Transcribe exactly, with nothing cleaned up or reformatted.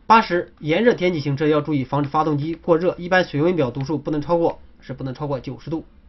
八十，炎热天气行车要注意防止发动机过热，一般水温表读数不能超过是不能超过九十度。